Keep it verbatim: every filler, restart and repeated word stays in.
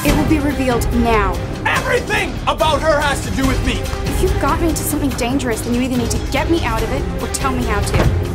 It will be revealed now. Everything about her has to do with me! If you've got me into something dangerous, then you either need to get me out of it or tell me how to.